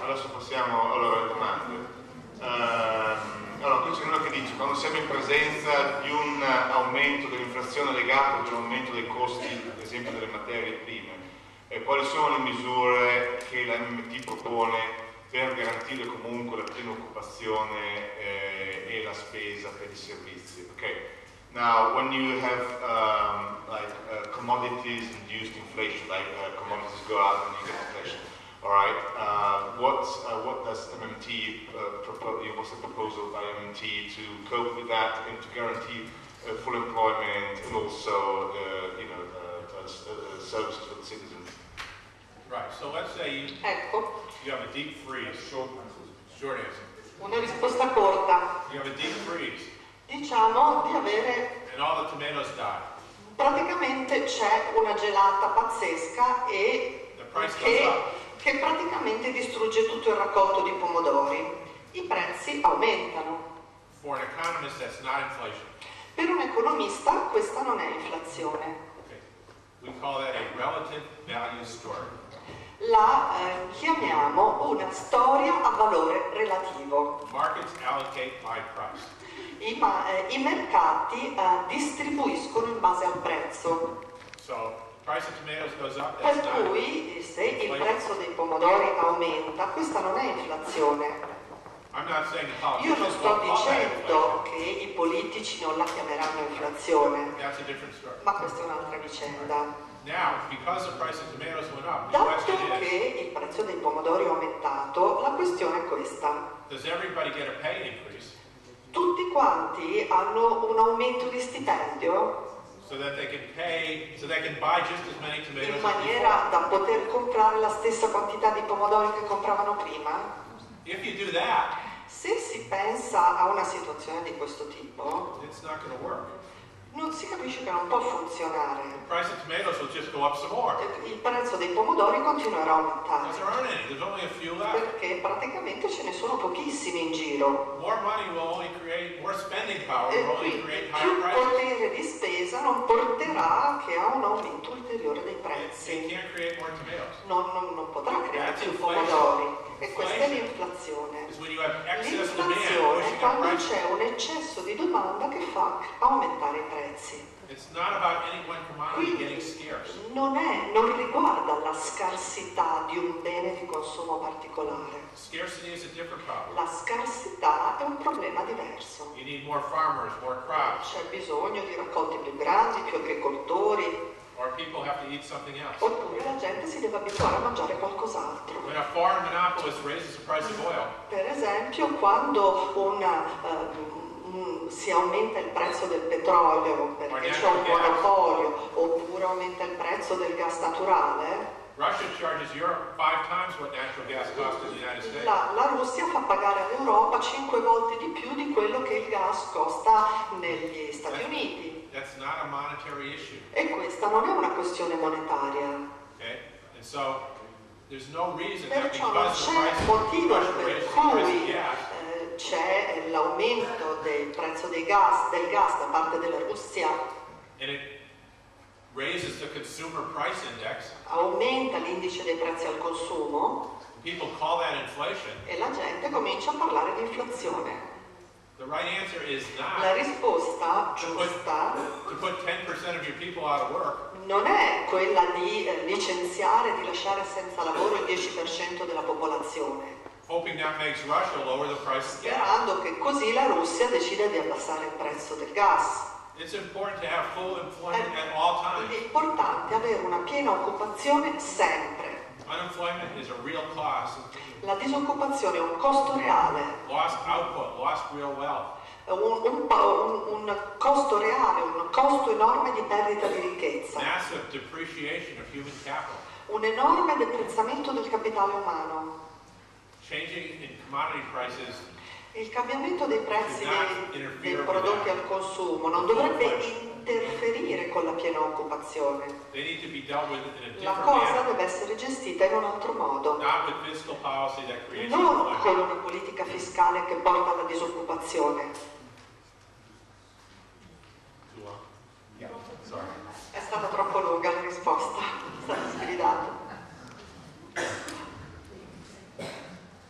adesso passiamo alle domande. Allora, qui c'è uno che dice: quando siamo in presenza di un aumento dell'inflazione legato ad un aumento dei costi, ad esempio delle materie prime, quali sono le misure che la MMT propone per garantire comunque la piena occupazione e la spesa per i servizi? Okay. Now, when you have commodities induced inflation, like commodities go up and you get inflation, all right. What does MMT propose? What's the proposal by MMT to cope with that and to guarantee full employment and also, services for the citizens? Right. So let's say you have a deep freeze. Short answer. Una risposta corta. You have a deep freeze. Diciamo di avere. And all the tomatoes die. Praticamente c'è una gelata pazzesca e che praticamente distrugge tutto il raccolto di pomodori. I prezzi aumentano. For an economist, that's not inflation. Per un economista questa non è inflazione. Okay. We call that a relative value story. La chiamiamo una storia a valore relativo. Markets allocate by price. I mercati distribuiscono in base al prezzo. So, price of tomatoes goes up, per cui se il prezzo dei pomodori aumenta, questa non è inflazione. Io non sto dicendo che i politici non la chiameranno inflazione, ma questa è un'altra vicenda. Dato che il prezzo dei pomodori è aumentato, la questione è questa. Tutti quanti hanno un aumento di stipendio? In maniera da poter comprare la stessa quantità di pomodori che compravano prima? Se si pensa a una situazione di questo tipo, non si capisce che non può funzionare. Il prezzo dei pomodori continuerà a aumentare perché praticamente ce ne sono pochissimi in giro. Più potere di spesa non porterà che a un aumento ulteriore dei prezzi. Non potrà creare più pomodori. E questa è l'inflazione. L'inflazione è quando c'è un eccesso di domanda che fa aumentare i prezzi. Quindi non riguarda la scarsità di un bene di consumo particolare. La scarsità è un problema diverso. C'è bisogno di raccolti più grandi, più agricoltori. Oppure la gente si deve abituare a mangiare qualcos'altro. Per esempio, quando si aumenta il prezzo del petrolio perché c'è un monopolio, oppure aumenta il prezzo del gas naturale, la Russia fa pagare all'Europa 5 volte di più di quello che il gas costa negli Stati Uniti. E questa non è una questione monetaria. Perciò non c'è motivo per cui c'è l'aumento del prezzo del gas da parte della Russia. Aumenta l'indice dei prezzi al consumo e la gente comincia a parlare di inflazione. La risposta giusta non è quella di licenziare, di lasciare senza lavoro il 10% della popolazione, sperando che così la Russia decida di abbassare il prezzo del gas. È importante avere una piena occupazione sempre. La disoccupazione è un costo reale. Un costo reale, un costo enorme di perdita di ricchezza. Un enorme deprezzamento del capitale umano. Il cambiamento dei prezzi dei prodotti al consumo non dovrebbe interferire con la piena occupazione. La cosa deve essere gestita in un altro modo, non con una politica fiscale che porta alla disoccupazione. È stata troppo lunga la risposta, è stata sgridata.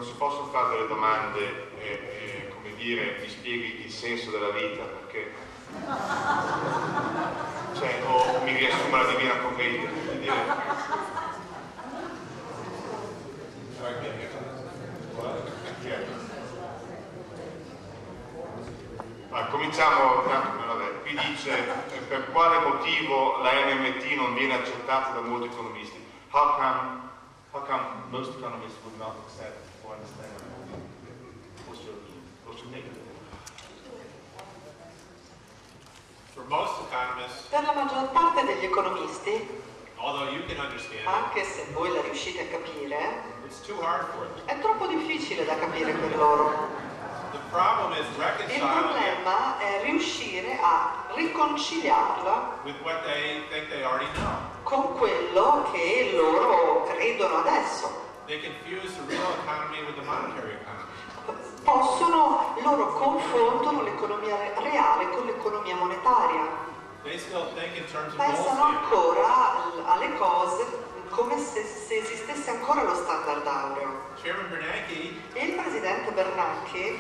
non si possono fare delle domande, come dire, mi spieghi il senso della vita, perché cioè, o mi riassumo la Divina Commedia, quindi dire. Cominciamo, vabbè, qui dice per quale motivo la NMT non viene accettata da molti economisti. How come most economists would not accept or understand what's your take? For most economists, per la maggior parte degli economisti, although you can understand anche se voi la riuscite a capire, it's too hard for them. È troppo difficile da capire per loro. Il problema è riuscire a riconciliarla con quello che loro credono adesso. Loro confondono l'economia reale con l'economia monetaria. Pensano ancora alle cose come se esistesse ancora lo standard aureo. Il presidente Bernanke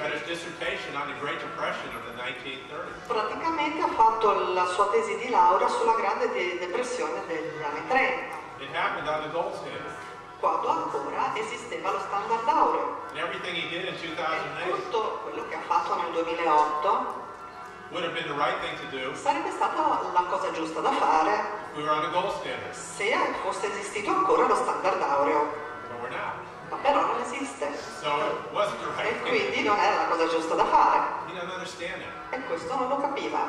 praticamente ha fatto la sua tesi di laurea sulla grande depressione degli anni 30, quando ancora esisteva lo standard aureo. E tutto quello che ha fatto nel 2008 sarebbe stata la cosa giusta da fare se fosse esistito ancora lo standard aureo, ma però non esiste, e quindi non era la cosa giusta da fare, e questo non lo capiva.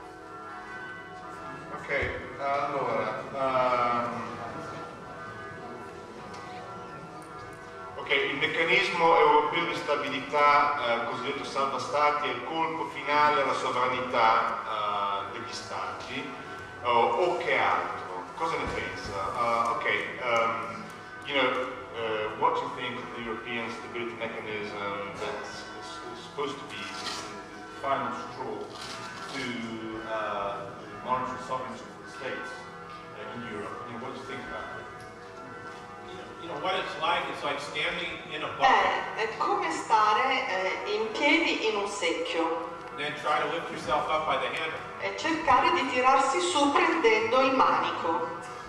Ok, allora il meccanismo europeo di stabilità, cosiddetto salva stati, è il colpo finale alla sovranità degli stati, o che altro? Cosa ne pensa? What do you think of the European stability mechanism that is supposed to be the final straw to monetary sovereignty for the states in Europe? What do you think about it? What it's like standing in a bucket. È come stare in piedi in un secchio. Then try to lift yourself up by the handle. E cercare di tirarsi su prendendo il manico.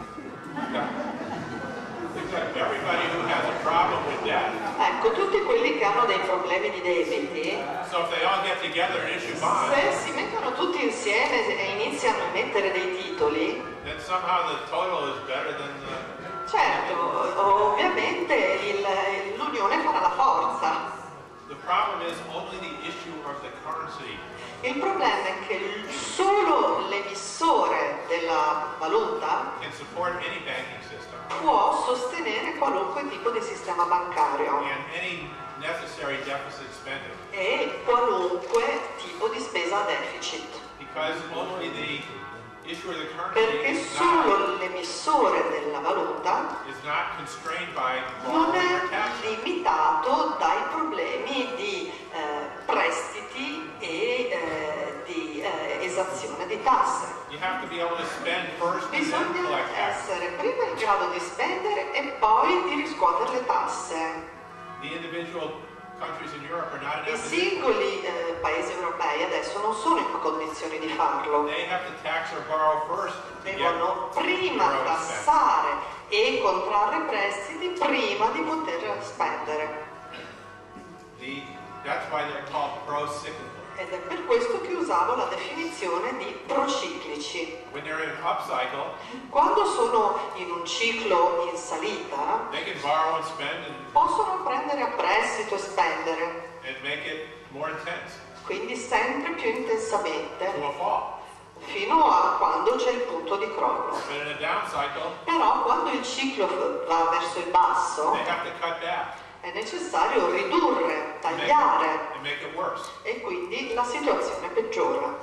Everybody who has a problem with that. Ecco, tutti quelli che hanno dei problemi di debiti, so if they all get together and issue bonds, se si mettono tutti insieme e iniziano a mettere dei titoli, then somehow the total is better than the... Certo, ovviamente l'unione farà la forza. The problem is only the issue of the currency. Il problema è che solo l'emissore della valuta can support any banking system. Può sostenere qualunque tipo di sistema bancario and any necessary deficit spending. E qualunque tipo di spesa a deficit. Because only the perché solo l'emissore della valuta non è limitato dai problemi di prestiti e di esazione di tasse. Bisogna essere prima in grado di spendere e poi di riscuotere le tasse. I singoli paesi europei adesso non sono in condizioni di farlo. Devono prima tassare e contrarre prestiti prima di poter spendere. Ed è per questo che usavo la definizione di prociclici. Quando sono in un ciclo in salita, possono prendere a prestito e spendere, quindi sempre più intensamente, fino a quando c'è il punto di crollo. Però quando il ciclo va verso il basso, è necessario ridurre, tagliare, e quindi la situazione peggiora.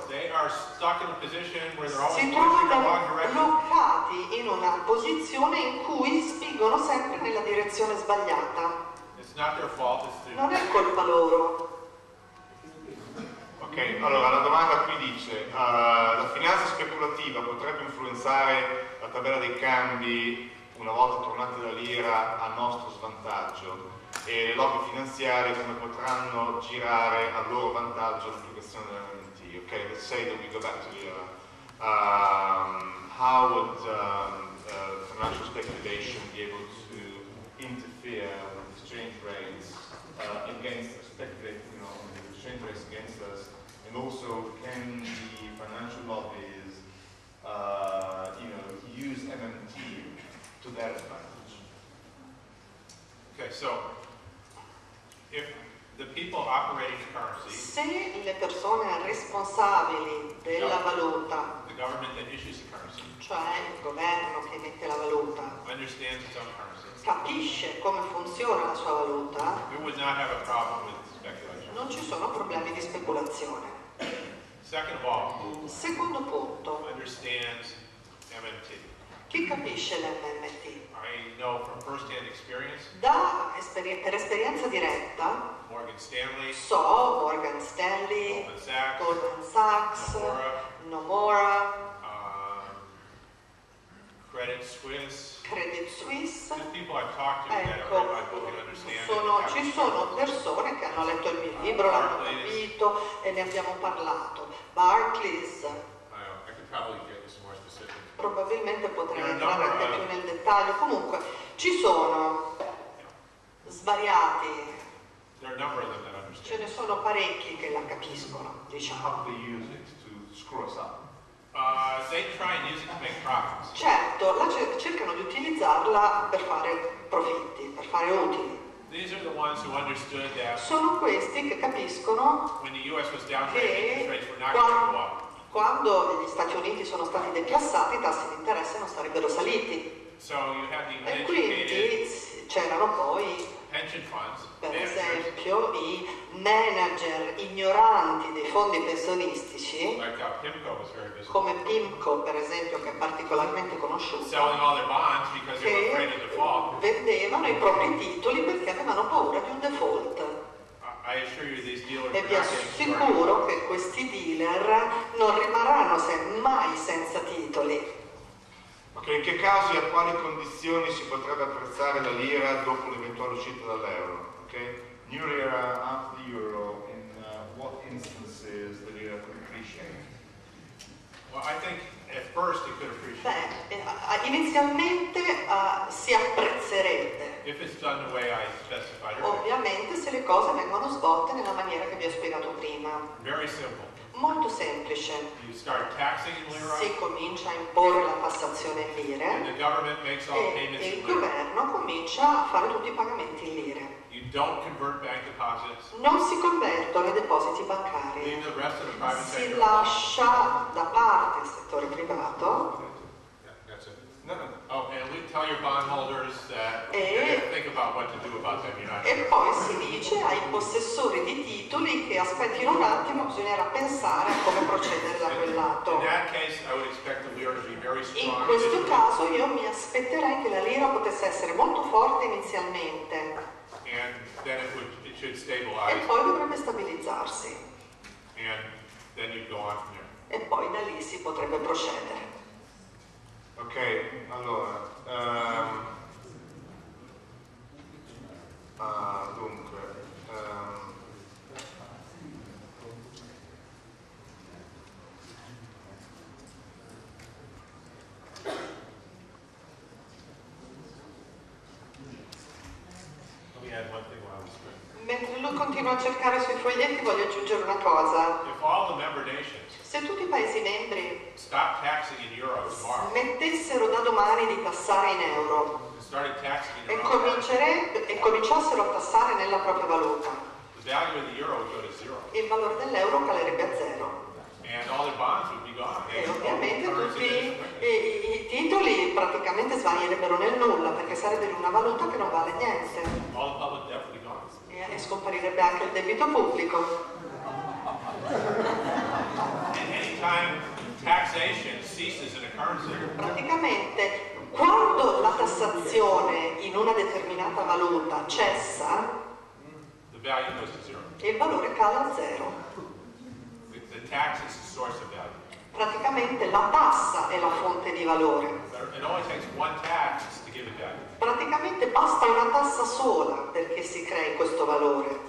Si trovano bloccati in una posizione in cui spingono sempre nella direzione sbagliata. Non è colpa loro. Ok, allora la domanda qui dice: la finanza speculativa potrebbe influenzare la tabella dei cambi una volta tornati la lira a nostro svantaggio? e le lobby finanziarie come potranno girare a loro vantaggio l'applicazione dell'MMT. Okay, let's say that we go back to the how would financial speculation be able to interfere with exchange rates against speculating on the exchange rates against us, and also can the financial lobbies use MMT to their advantage? Okay, so if the people operating the currency, se le persone responsabili della valuta, the government that issues the currency, cioè il governo che emette la valuta, understands its own currency, capisce come funziona la sua valuta, we would not have a problem with speculation. non ci sono problemi di speculazione. Second of all, secondo punto, understands MMT. Chi capisce l'MMT? I know from first-hand experience. Per esperienza diretta, Morgan Stanley, Morgan Stanley, Goldman Sachs, Nomura, Credit Suisse. These people I've talked to that have read my book and understand ci sono persone che hanno letto il mio libro, l'hanno capito e ne abbiamo parlato. Barclays. I could probably get this more specific. Probabilmente potrei entrare anche più nel dettaglio. Comunque ci sono svariati. Ce ne sono parecchi che la capiscono, diciamo. They try and use it to make profits. Certo, cercano di utilizzarla per fare profitti, per fare utili. These are the ones who understood that sono questi che capiscono when the US was downgraded, interest rates were not going to go up. Quando gli Stati Uniti sono stati declassati, i tassi di interesse non sarebbero saliti. So you have the e quindi c'erano poi pension funds, per esempio i manager ignoranti dei fondi pensionistici, like PIMCO was very visible, come PIMCO per esempio, che è particolarmente conosciuto, selling all their bonds because they were afraid of default. Vendevano i propri titoli perché avevano paura di un default. I assure you these dealers E vi assicuro che questi dealer non rimarranno mai senza titoli. Ok, in che casi e a quali condizioni si potrebbe apprezzare la lira dopo l'eventuale uscita dall'euro? Okay? New lira after the euro, in what instances the lira could appreciate? Well, I think at first it could appreciate. Inizialmente si apprezzerebbe. If it's done the way I specified earlier. Ovviamente se le cose vengono svolte nella maniera che vi ho spiegato prima. Very simple. Molto semplice. You start taxing in lira. Si comincia a imporre la tassazione in lire. And the government makes all payments e il in lira. governo comincia a fare tutti i pagamenti in lire. You don't convert bank deposits. Non si convertono i depositi bancari. Leave the rest of the private Si sector lascia da parte il settore privato. That's it. No. Oh, and we tell your bondholders that you have to think about what to do about them. You're not e poi si dice ai possessori di titoli che aspettino un attimo, bisognerà pensare a come procedere da quel lato. In that case, I would expect the lira to be very strong. In questo caso io mi aspetterei che la lira potesse essere molto forte inizialmente. And then it should stabilize. E poi dovrebbe stabilizzarsi. And then you go on from there. E poi da lì si potrebbe procedere. Ok, allora, dunque, mentre lui continua a cercare sui foglietti voglio aggiungere una cosa. If all the member nations se tutti i paesi membri stop taxing in euro tomorrow, smettessero da domani di tassare in euro e cominciassero a tassare nella propria valuta, the value of the euro would go to zero. Il valore dell'euro calerebbe a zero. And all their bonds would be gone. E ovviamente tutti i titoli praticamente svanirebbero nel nulla perché sarebbe una valuta che non vale niente. All the public debt would be gone. E scomparirebbe anche il debito pubblico. Anytime taxation ceases in a currency, praticamente quando la tassazione in una determinata valuta cessa, the value goes to zero. Il valore cala a zero. The tax is the source of value. Praticamente la tassa è la fonte di valore. It only takes one tax to give it value. praticamente basta una tassa sola perché si crei questo valore.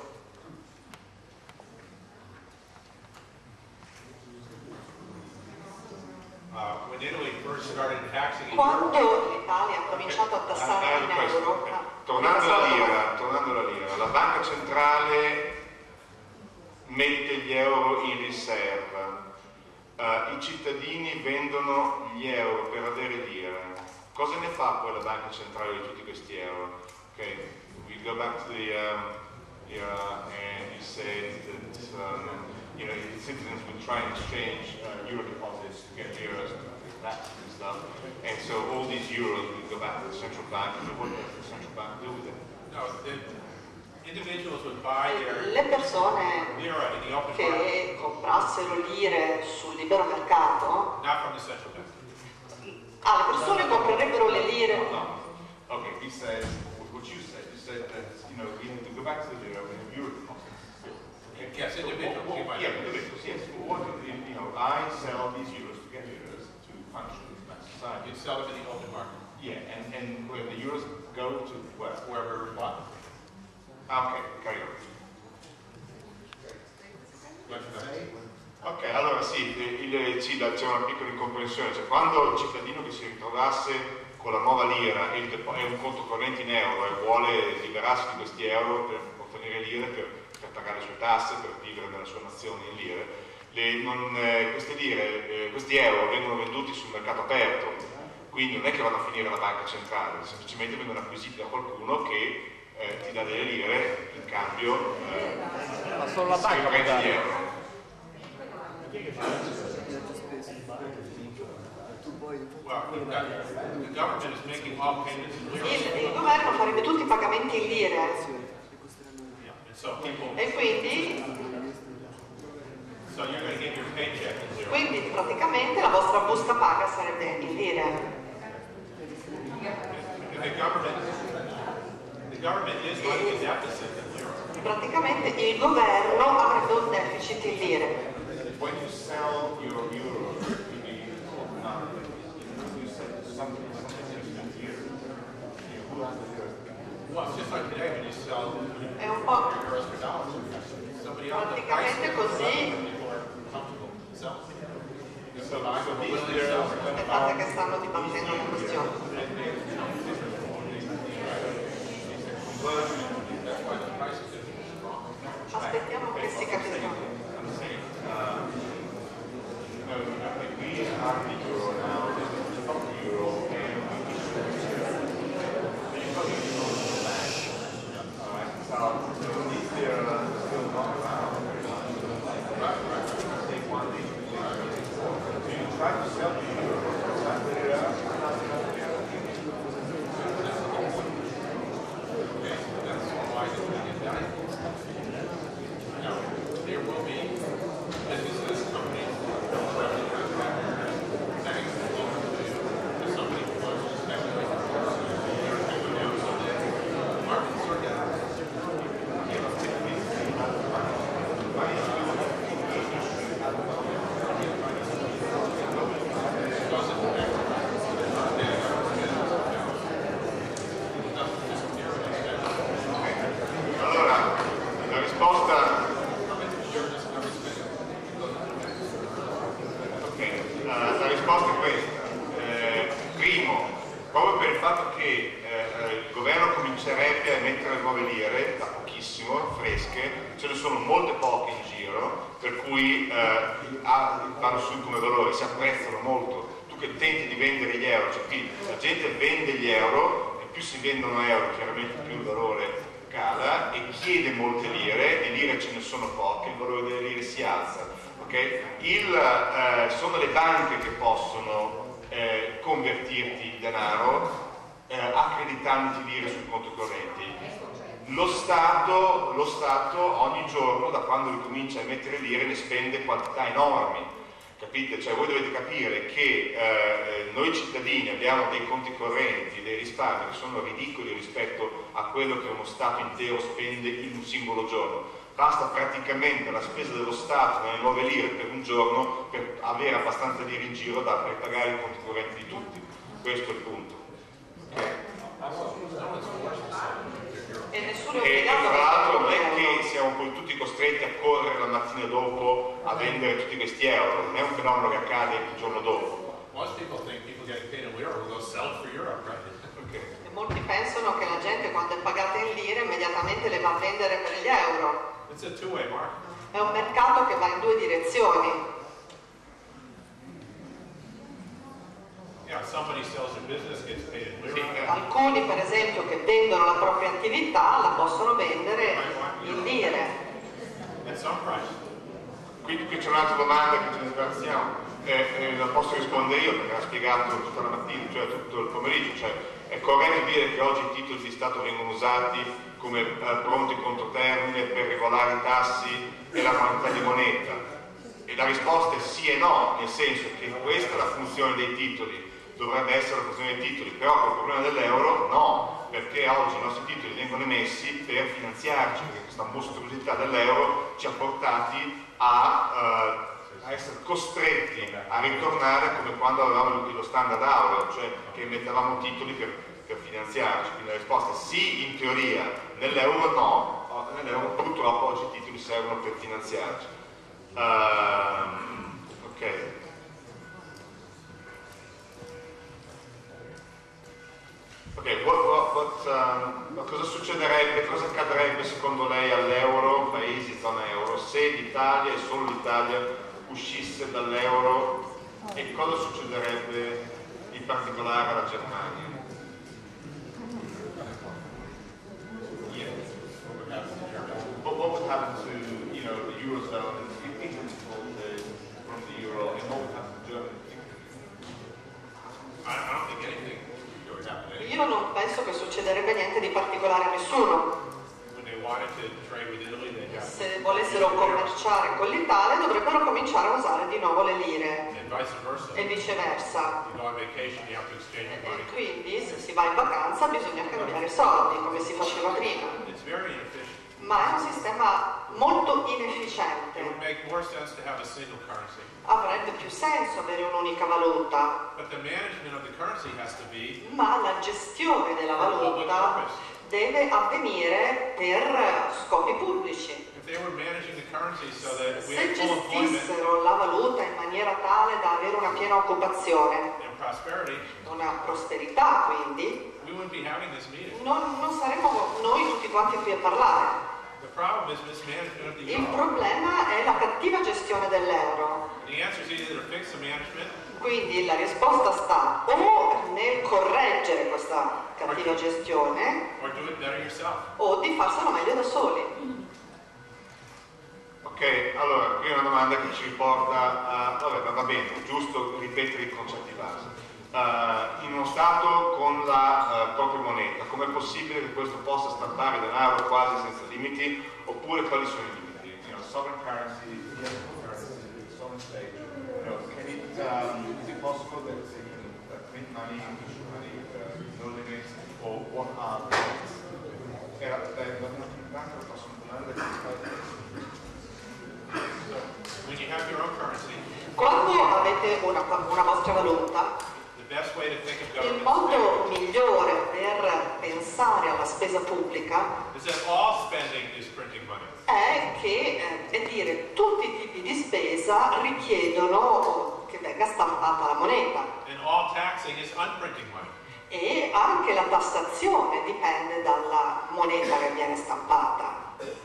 Quando l'Italia ha cominciato a tassare in euro, tornando alla lira, la banca centrale mette gli euro in riserva, i cittadini vendono gli euro per avere lire. Cosa ne fa poi la banca centrale di tutti questi euro? Okay, we go back to the era, and you say that citizens would try and exchange euro deposits to get euros back and stuff, and so all these euros would go back to the central bank. And what does the central bank do with it? No, individuals would buy their le persone lira in the open che market, comprassero lire sul libero mercato, not from the central bank. le persone comprerebbero le lire. No. Okay, he says what you said. You said that we need to go back to the lira with euro deposits. Okay? Yes, individuals. Individuals. Yes. I sell these euros to get euros to function in my society. You sell them in the open market. Yeah, and where the euros go to where? Wherever we want. Okay, carry on. Ok, allora sì, c'è una piccola incomprensione, cioè quando il cittadino che si ritrovasse con la nuova lira e un conto corrente in euro e vuole liberarsi di questi euro per ottenere lire, per pagare le sue tasse, per vivere nella sua nazione in lire, questi euro vengono venduti sul mercato aperto, quindi non è che vanno a finire alla banca centrale, semplicemente vengono acquisiti da qualcuno che ti dà delle lire in cambio ma solo la banca può dare. Il governo farebbe tutti i pagamenti in lire e quindi praticamente la vostra busta paga sarebbe in lire. Praticamente il governo avrebbe un deficit in lire. When you sell your euro, you sell something here. Who has the euro? Well, it's just like today when you sell È un po' euros for dollars. Somebody else praticamente così. Aspettate che stanno dibattendo la questione. Aspettiamo che si capisca. vanno su come valore, si apprezzano molto. Tu che tenti di vendere gli euro, cioè quindi la gente vende gli euro e più si vendono euro chiaramente più il valore cala e chiede molte lire, e lire ce ne sono poche, il valore delle lire si alza. Okay? Sono le banche che possono convertirti in denaro accreditandoti lire sul conto correnti. Lo Stato ogni giorno, da quando ricomincia a emettere lire, ne spende quantità enormi, capite? Cioè voi dovete capire che noi cittadini abbiamo dei conti correnti, dei risparmi che sono ridicoli rispetto a quello che uno Stato intero spende in un singolo giorno. Basta praticamente la spesa dello Stato nelle nuove lire per un giorno per avere abbastanza lire in giro da pagare i conti correnti di tutti. Questo è il punto. Okay? E tra l'altro non è che siamo poi tutti costretti a correre la mattina dopo a vendere tutti questi euro, non è un fenomeno che accade il giorno dopo. E molti pensano che la gente quando è pagata in lire immediatamente le va a vendere per gli euro. È un mercato che va in due direzioni. Alcuni per esempio che vendono la propria attività la possono vendere in lire. Qui c'è un'altra domanda che ci ringraziamo, la posso rispondere io perché l'ha spiegato tutta la mattina, cioè tutto il pomeriggio. Cioè, è corretto dire che oggi i titoli di Stato vengono usati come pronti controtermine per regolare i tassi e la quantità di moneta? E la risposta è sì e no, nel senso che questa è la funzione dei titoli, dovrebbe essere la funzione dei titoli, però col problema dell'euro no, perché oggi i nostri titoli vengono emessi per finanziarci, perché questa mostruosità dell'euro ci ha portati a essere costretti a ritornare come quando avevamo lo standard euro, cioè che emettevamo titoli per finanziarci. Quindi la risposta è sì in teoria, nell'euro no, nell'euro purtroppo oggi i titoli servono per finanziarci. Ok. Ok, cosa succederebbe, cosa accadrebbe secondo lei all'euro, paesi zona euro, se l'Italia e solo l'Italia uscisse dall'euro, e cosa succederebbe in particolare alla Germania? What would happen to the Eurozone if England pulled from the euro, and what would happen to Germany? I don't think anything would happen. Io non penso che succederebbe niente di particolare a nessuno. Se volessero commerciare con l'Italia dovrebbero cominciare a usare di nuovo le lire e viceversa. E quindi se si va in vacanza bisogna cambiare soldi come si faceva prima. Ma è un sistema molto inefficiente. Avrebbe più senso avere un'unica valuta, ma la gestione della valuta deve avvenire per scopi pubblici. Se gestissero la valuta in maniera tale da avere una piena occupazione, una prosperità quindi, non saremmo noi tutti quanti qui a parlare. Il problema è la cattiva gestione dell'euro. Quindi la risposta sta o nel correggere questa cattiva gestione o di farselo meglio da soli. Ok, allora, qui è una domanda che ci riporta a... Vabbè, va bene, giusto ripetere i concetti base. In uno Stato con la propria moneta, com'è possibile che questo possa stampare denaro quasi senza limiti, oppure quali sono i limiti? Sovereign currency, sovereign state, is it possible that they can print money, issue money, no limits, or what are the limits? Quando avete una vostra valuta, il modo migliore per pensare alla spesa pubblica è dire tutti i tipi di spesa richiedono che venga stampata la moneta. E anche la tassazione dipende dalla moneta che viene stampata.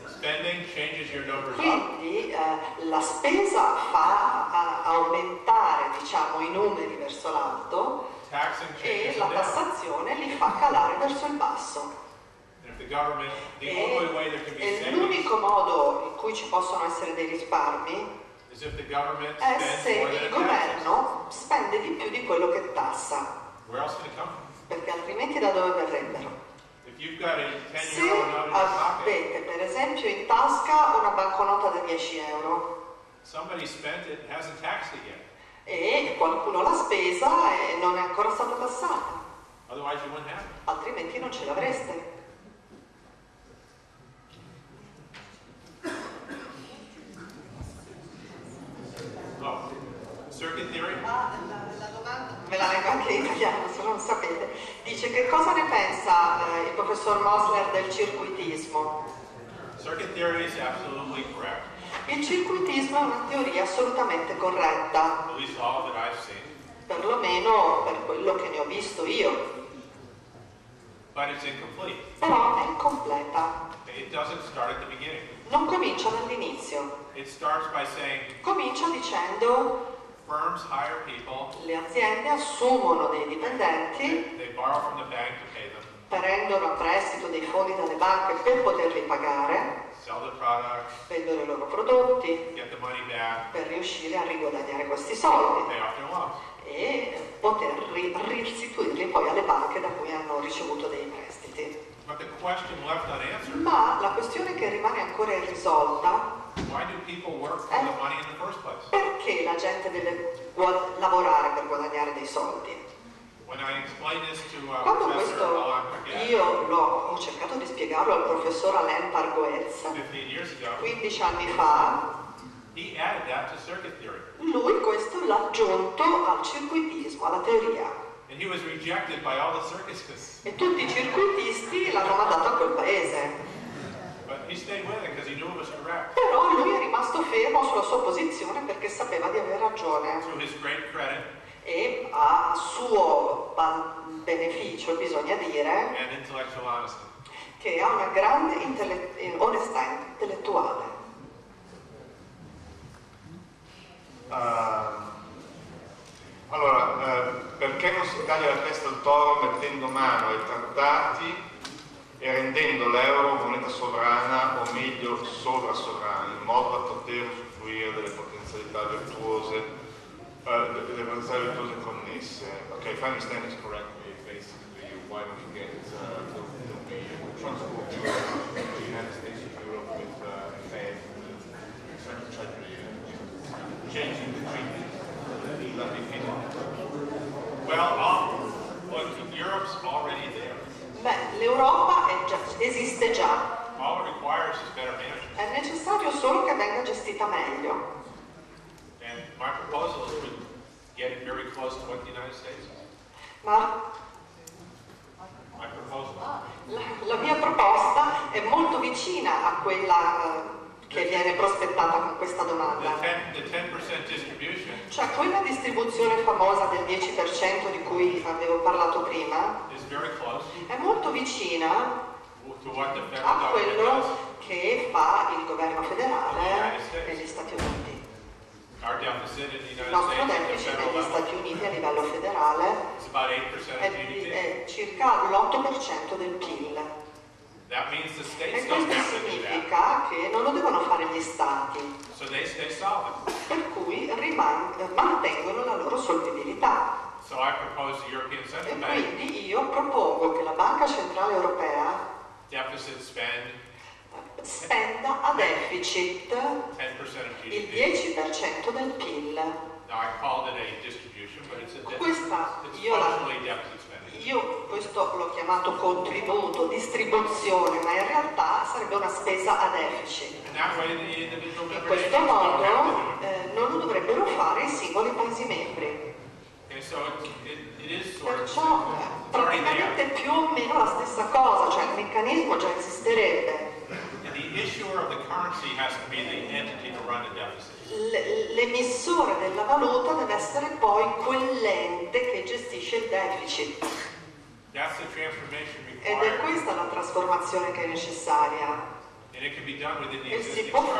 Quindi la spesa fa aumentare, diciamo, i numeri verso l'alto e la tassazione li fa calare verso il basso. E l'unico modo in cui ci possono essere dei risparmi è se il governo spende di più di quello che tassa, perché altrimenti da dove verrebbero? Se avete per esempio in tasca una banconota da 10 euro e qualcuno l'ha spesa e non è ancora stata tassata, altrimenti non ce l'avreste. Circuit theory? La domanda me l'ha leggo anche in italiano se non sapete, dice che cosa ne pensa il professor Mosler del circuitismo. Circuit theory is absolutely correct. Il circuitismo è una teoria assolutamente corretta, At least all that I've seen. perlomeno per quello che ne ho visto io, But it's incomplete. però è incompleta, It doesn't start at the beginning. non comincia dall'inizio, It starts by saying comincia dicendo firms hire people, le aziende assumono dei dipendenti, they borrow from the bank to pay them, prendono a prestito dei fondi dalle banche per poterli pagare, sell the product, vendono i loro prodotti get the money back, per riuscire a riguadagnare questi soldi pay off their loans. e poter restituirli poi alle banche da cui hanno ricevuto dei prestiti. But the question left unanswered, Ma la questione che rimane ancora irrisolta why do people work for the money in the first place? perché la gente deve lavorare per guadagnare dei soldi. When I explained this to Quando Professor questo Alain Paquet io ho cercato di spiegarlo al professor Alain Pargoez 15 years ago, 15 anni fa, he added that to circuit theory. lui questo l'ha aggiunto al circuitismo, alla teoria. And he was rejected by all the circuitists. E tutti i circuitisti l'hanno mandato a quel paese. But he stayed with it because he knew it was correct. Però lui è rimasto fermo sulla sua posizione perché sapeva di aver ragione. To his great credit E a suo beneficio, bisogna dire, and intellectual honesty. che ha una grande onestà intellettuale. Perché non si taglia la testa al toro mettendo mano ai trattati e rendendo l'euro moneta sovrana o meglio sovrasovrana, in modo da poter usufruire delle potenzialità virtuose connesse? Okay, if I understand this correctly, basically, why don't we get the transport to the United States of Europe with Fed, with Treasury, changing the treaty? Well, Europe's already there. Beh, l'Europa esiste già. All it requires is better management. È necessario solo che venga gestita meglio. And my proposal is to get it very close to what the United States is. Ma My proposal. la mia proposta è molto vicina a quella che viene prospettata con questa domanda. The 10% distribution Cioè quella distribuzione famosa del 10% di cui avevo parlato prima is very close è molto vicina to what the federal a government quello does. che fa il governo federale negli Stati Uniti. Our deficit in the Il United nostro States at the deficit federal negli level Stati Uniti a livello federale is about 8% of GDP. è circa l'8% del PIL. That means the E states don't questo have to do that. significa che non lo devono fare gli stati, So they stay solid. per cui mantengono la loro solvibilità. So I propose the European E Central Bank quindi io propongo che la Banca Centrale Europea deficit spend spenda a deficit 10% of il GDP. 10% del PIL. Now I called it a distribution, but it's a Questa it's io, functionally deficit spending. io questo l'ho chiamato contributo, distribuzione, ma in realtà sarebbe una spesa a deficit. And that way the individual In member questo nations don't have to modo do it. non lo dovrebbero fare i singoli Paesi membri. Okay, so it is sort of Perciò it's already there. praticamente più o meno la stessa cosa, cioè il meccanismo già esisterebbe. And the issuer of the currency has to be the entity to run the deficit. L'emissore della valuta deve essere poi quell'ente che gestisce il deficit. That's the transformation Ed è required, questa la trasformazione che è necessaria. and it can be done within the E si existing può